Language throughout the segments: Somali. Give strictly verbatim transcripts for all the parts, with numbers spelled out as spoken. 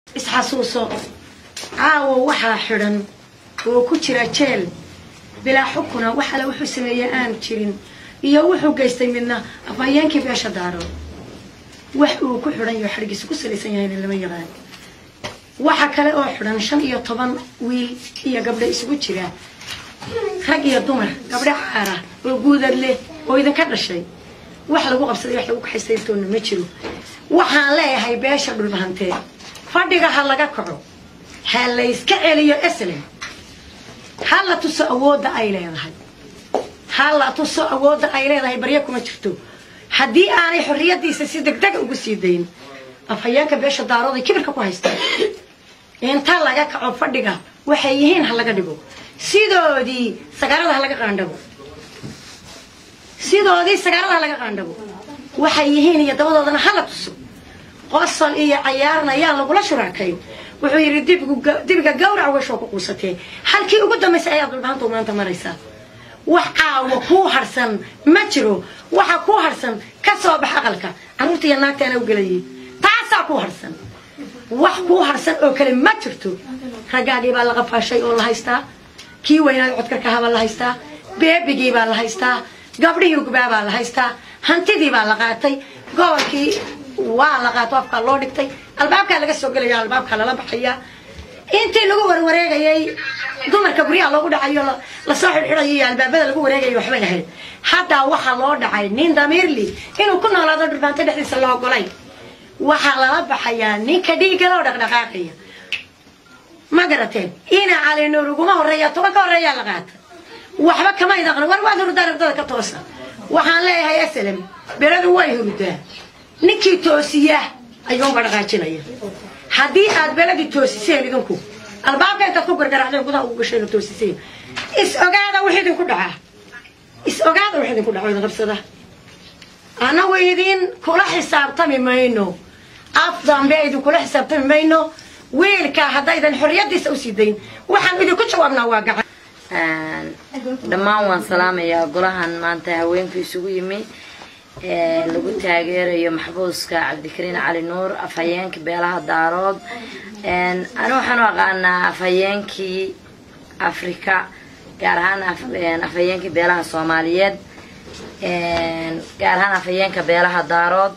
isxasuuso caawo waxaa xidhan oo ku jira jeel bilaa xukuna waxa la wuxuu sameeyay aan jirin iyo wuxuu geystay midna afayeenkii beesha daaro wax uu ku xidhan yahay xarigiisa ku salaysan yahay lama yaqaan waxa kale oo xidhan shan iyo toban wiil iyo gabdho isugu jira rag iyo dumar gabdho caara oo guudad leh oo idinka dhashay wax lagu qabsaday wax lagu kaxaystay toona ma jiro waxaan leeyahay beesha dhulbahantee fadhiga ha laga kaco ha la iska celiyo aslan ha la tuso awoodda ay leedahay ha la tuso awoodda ay leedahay barya kuma jirto haddii aanay xorriyadiisa si degdeg ugu sii dayn afhayeenka beesha daarooda kibirka ku haysta inta laga kaco fadhiga waxay yihiin ha laga dhigo sidoodii sagaarada ha laga qaandhabo sidoodii sagaarada ha laga qaandhabo waxay yihiin iyo dabadoodana ha la tuso qosol iyo cayaarna yaa lagula shuraakay wuxuu yiri dibiga dibiga gawrac washoo ku quusatay halkii ugu dambeysay ayaa dhulbaanta maanta maraysa wax caawo ku harsan ma jiro waxa ku harsan ka soo bax aqalka caruurta iyo naagtaana u galayay taasa ku harsan wax ku harsan oo kale ma jirto ragaagii baa la qafaashay oo la haystaa kii weynaa codka ka haba la haystaa beebigii baa la haystaa gabdhihii gubaa la haystaa hantidii baa la qaatay gobolkii waa la qaato afka loo dhigtay albaabka laga soo galaya albaabka la baxaya intii lagu warwareegayay dumarka guriga loogu dhacayo la soo xidhxidhayay albaabada lagu wareegayo waxba ahayd hadda waxa loo dhacay nin damirli inuu ku noolaado dhulbaanta dhexdiisa loo golay waxa la baxaya ninka dhiiga loo dhaqdhaqaaqaya ma garateen ina cali nuur ugu ma horeeya toban ka horeeya la qaata waxba kama idaqna war waa hurdada ka toosa waxaan leeyahay aslam beradu way hurdaa ninkii toosiya ayuu barqaajinaya hadii aad beladi toosiseen idinku albaabka inta ku gargaraacday gudaha ugu gashay toosiseen is ogaada wixii idinku dhaca is ogaada wixii idinku dhaca idin qabsada ana weydin kula xisaabtami mayno afdan beeyd kula xisaabtami mayno wiilka hadaydan xorriyadiisa u siidayn waxaan idinku jawaabnaa waa gacan aan dhamaan waan salaamayaa golahan maanta haweenku isugu yimi ee lagu taageerayo maxbuuska Cabdikariin Cali Nuur afhayeenka beelaha daarood een ana waxaan aqaanaa afhayeenkii Afrika gaar ahaan afhayeenka beelaha Soomaaliyeed een gaar ahaan afhayeenka beelaha daarood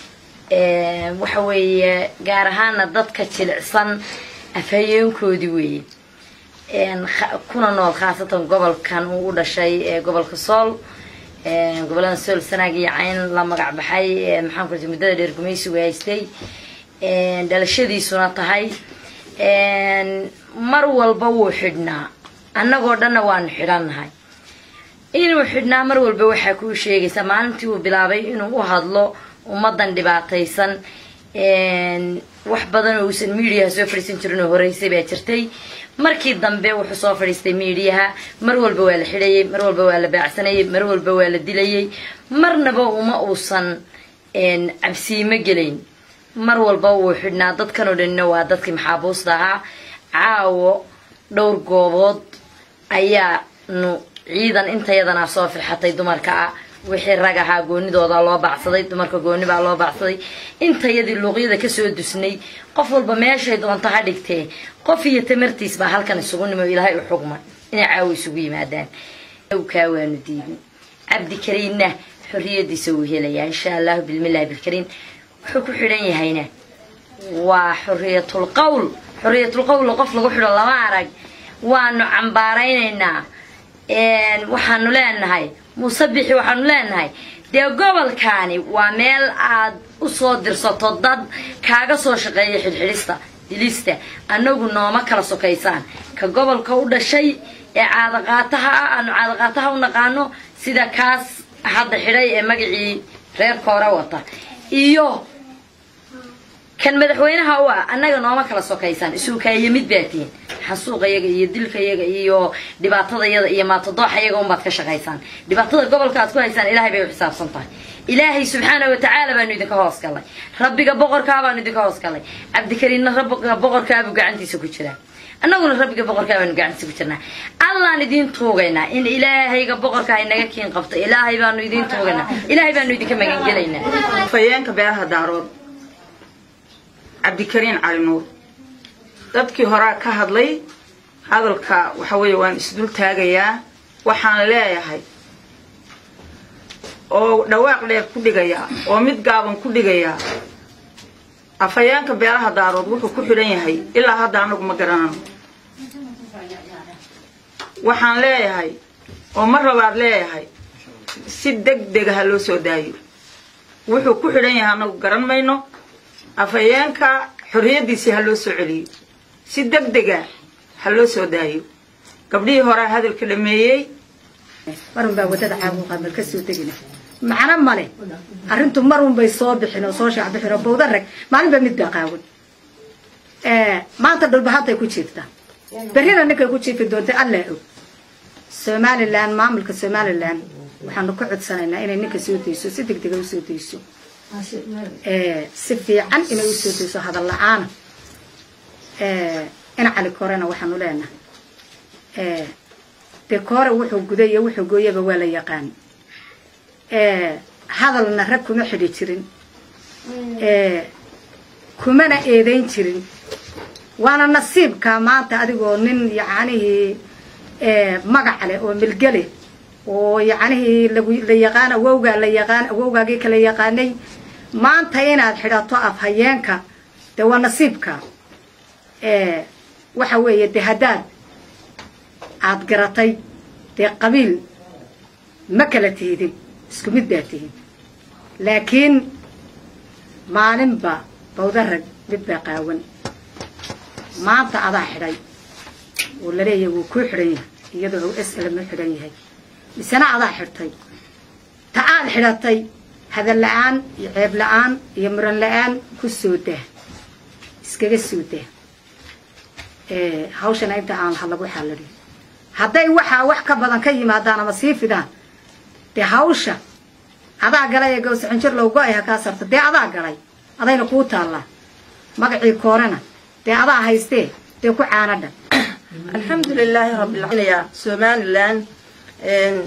ee waxa weeye gaar ahaan dadka jilicsan afhayeenkoodii weeye een kuna nool khaasatan gobolkan uu u dhashay ee gobolka Sool gobolada Sool sanagii cayn la magac baxay maxaan ku jirtay muddada dheer gumaysi waystay een dhalashadiisuna tahay een mar walba wuu xidhnaa annagoo dhanna waan xidhanahay inuu xidhnaa mar walba waxa ku sheegaysa maalintii uu bilaabay inuu u hadlo ummadan dhibaataysan een wax badan oo uusan media soo fariisan jirin oo horeysay baa jirtay markii dambe wuxuu soo fariistay media mar walba waa la xidhayay mar walba waa la baacsanayay mar walba waa la dilayay marnaba uma uusan een cabsiimo galeyn mar walba uu xidhnaa dadkan oo dhanna waa dadkii maxaabuusta ahaa caawo dhowr goobood ayaa nu ciidan intayadana soo firxatay dumarka ah wixii rag ahaa goonidooda loo baacsaday dumarka gooni baa loo baacsaday intayadii luuqyada ka soo dusnay qof walba meeshay doonto ha dhigtee qof iyo tamartiis baa halkan isugu nimo Ilaahay u xugma inay caawi isugu yimaadaan oo ka waanu diidin Cabdikariinna xorriyadiisa uu helayaa insha Allah bilmillaah bilkariin wuxuu ku xidhan yahayna waa xorriyatul qawl xorriyatul qawl qof lagu xidho lama arag waanu cambaaraynaa een waxaanu leenahay musabixi waxaanu leenahay dee gobolkaani waa meel aad u soo dirsato dad kaaga soo shaqeeya xilxilista dilista anagu nooma kala sokaysaan ka gobolka u dhashay ee caada qaataha aanu caada qaataha u naqaano sida kaas hadda xidhay ee magacii reer koora wata iyo kan madaxweynaha waa anaga nooma kala sokaysaan isuu ka yimid baatiin xasuuqayaga iyo dilkayaga iyo dhibaatadayada iyo maatadooxayaga um baad ka shaqaysaan dhibaatada gobolka aad ku haysaan Ilaahay bay u xisaabsan tahay Ilaahay subhanahu wa ta'ala baa idinka hoos galay rabbiga boqorka baa idinka hoos galay Cabdikariinna rabbiga boqorka buu gacantiisa ku jiraa annaguna rabbiga boqorka baa gacantiisa ku jirnaa Allah idin toogaynaa in Ilaahayga boqorka inaga kiin qabto Ilaahay baa idin toogaynaa Ilaahay baa idinka magan galaynaa afhayeenka beelaha daarood Cabdikariin Cali Nuur dadkii horaa ka hadlay hadalka waxa weeye waan isdul taagayaa waxaan leeyahay oo dhawaaq dheer ku dhigayaa oo mid gaaban ku dhigayaa afayeenka beelaha daarood wuxuu ku xidhan yahay ilaa hadda anagu ma garanano waxaan leeyahay oo mar labaad leeyahay si degdeg ah loo soo daayo wuxuu ku xidhan yahay anagu garan mayno afayeenka xorriyadiisii ha loo soo celiyo si degdeg ah ha loo soo daayo gabdhihii horaa hadalka dhameeyey marun baa wadada caabuqa mal ka soo degina macna male arrintu marun bay soo bixin oo soo shaac bixin oo bowda rag maalin ba mid baa qaawan ee maanta dhulba hadda ku jirta berrina ninka ku jiifi doonta alla og Somaliland maamulka Somaliland waxaan ku codsanaynaa inay ninka soo deyso si degdeg ah u soo deyso ee si fiican inay u soo deyso hadal la'aan ee ina cali korena waxaan u leenahay ee de koore wuxuu guday iyo wuxuu gooyaba waa la yaqaan ee hadalna rag kuma xidhi jirin ee kumana eedayn jirin waana nasiibka maanta adigoo nin yacanihi ee magac leh oo milgale oo yacanihi la yaqaan awowga la yaqaan awowgaagii kala yaqaanay maanta inaad xidhato afhayeenka de waa nasiibka ee waxa weeye de haddaad aad garatay dee qabiil ma kala tihidin isku mid baa tihin laakiin maalinba bawda rag mid baa qaawan maanta adaa xidhay oo laleeyahay wuu ku xidhan yahay iyadoo s l ma xidhan yahay misena adaa xidhtay ta aad xidhatay hadal la'aan iyo ceeb la'aan iyo muran la'aan ku soo dah iskaga soo dah ee hawshana inta aan lagu xalin hadday waxa wax ka badan ka yimaadaan ama sii fidaan de hawsha adaa galay ee goos xinjir loogu ay ka sarta de adaa galay adayna ku taala magacii koorana de adaa haystee de ku caanada alxamdulilaahi rabbil aalamiin Somaliland een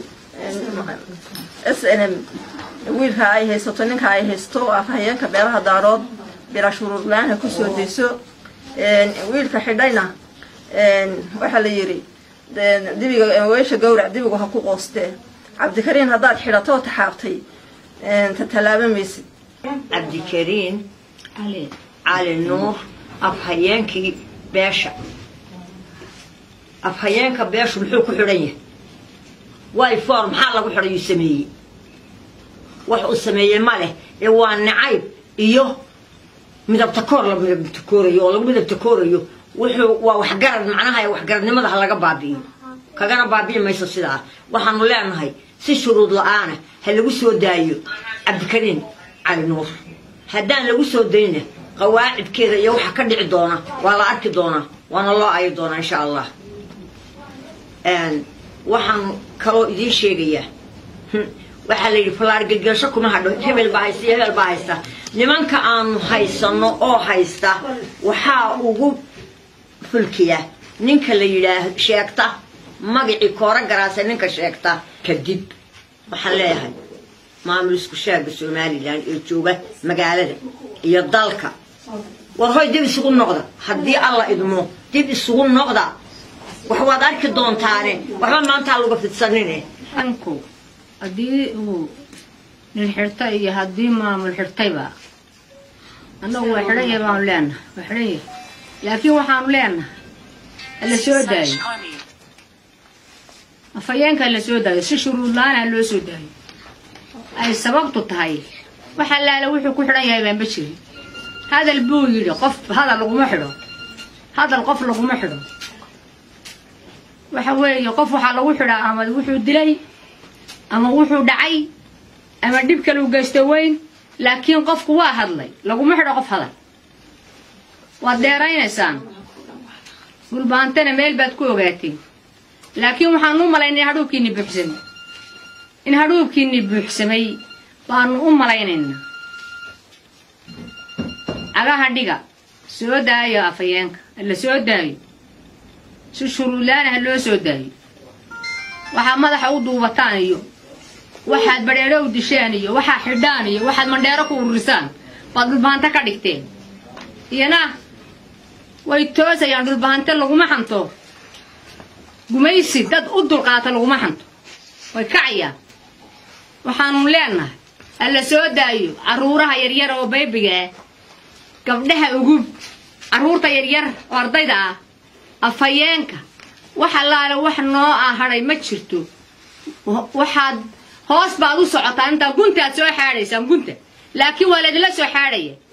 S N M wiilka ay haysto ninka ay haysto afhayeenka beelaha daarood bila shuruud la'aan ku soo deyso een wiilka xidhayna een waxa la yiri dibiga weesha gowrac dibigu ha ku qoostee cabdikariin hadaad xidhato taxaabtay een talaabamaysid cabdikariin ali ali nuur afhayeenkii beesha afhayeenka beeshu muxuu ku xidhan yahay way form maxaa lagu xidhay uu sameeyay wax uu sameeyay ma leh ee waa nacayb iyo midabta koor la midabta koorayo oo lagu midabta koorayo wuxuu waa wax garad macnaha wax garadnimada laga baabiyo kagana baabiyo mayso sidaa waxaanu leenahay si shuruud la'aan ha lagu soo daayo cabdikariin cali nuur haddaan lagu soo dayna qawaacidkeeda iyo waxa ka dhici doona waa la arki doona waana loo ayi doona insha Allah een waxaan kaloo idin sheegayaa waxa la yiri falaar galgasho kuma hadho hebel baa haysta hebel baa haysta nimanka aan haysano oo haysta waxa ugu fulkiya ninka la yiraahdo sheegta magacii koora garaasa ninka sheegta kadib waxaan leeyahay maamul isku sheega Somaliland ee jooga magaalada iyo dalka war hoy dib isugu noqda haddii alla idmo dib isugu noqda wax waad arki doontaane waxba maanta lagu fidsanine anku haddii uu nin xirtay iyo haddii maamul xirtayba annagu waa xidhan yahay baanu leenahay waa xidhan yahay laakiin waxaanu leenahay alla soo daayo afhayeenka la soo daayo si shuruud la'aan loo soo daayo ay sababtu tahay waxa laala wuxuu ku xidhan yahay baan ba jirin hadal buu yiri qof hadal laguma xidho hadal qof laguma xidho waxa weeye qof waxa lagu xidhaa ama wuxuu dilay ama wuxuu dhacay ama dib kale u geystay weyn laakiin qofku waa hadlay laguma xidho qof hadal waa dheeraynaysan gulbaantana meel baad ku ogaateen laakiin waxaan u malaynay hadhuubkiini buuxsamay in hadhuubkiini buuxsamay baanu u malaynaynaa agaha dhiga soo daayo afhayeenka la soo daayo si shuruulaana loo soo daayo waxa madaxa u duubataan iyo waxaad bareero u disheen iyo waxa xidhaan iyo waxaad mandheero ku ururisaan baad dhulbaanta ka dhigteen iyana way toosayaan dhulbahante laguma xanto gumaysi dad u dulqaata laguma xanto way kacayaan waxaanu leenahay alla soo daayo caruuraha yaryar oo baybiga ah gabdhaha ugu caruurta yaryar oo ardayda ah afayeenka waxa laala wax noo ah haray ma jirto waxaad hoos baad u socotaa inta gunta soo xaadaysan gunta laakiin waa la idila soo xaadaya